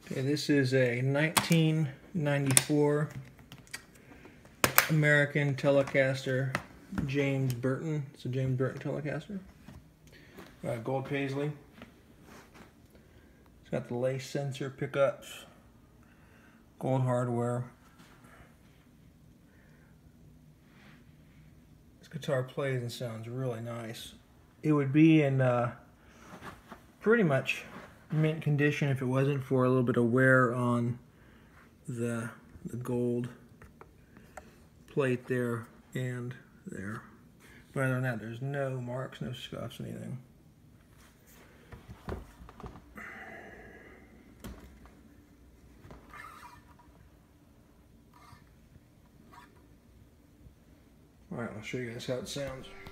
Okay, this is a 1994 American Telecaster James Burton. It's a James Burton Telecaster. Gold Paisley. It's got the lace sensor pickups, gold hardware. This guitar plays and sounds really nice. It would be in pretty much mint condition if it wasn't for a little bit of wear on the gold plate there and there. But other than that, there's no marks, no scuffs, anything. Alright, I'll show you guys how it sounds.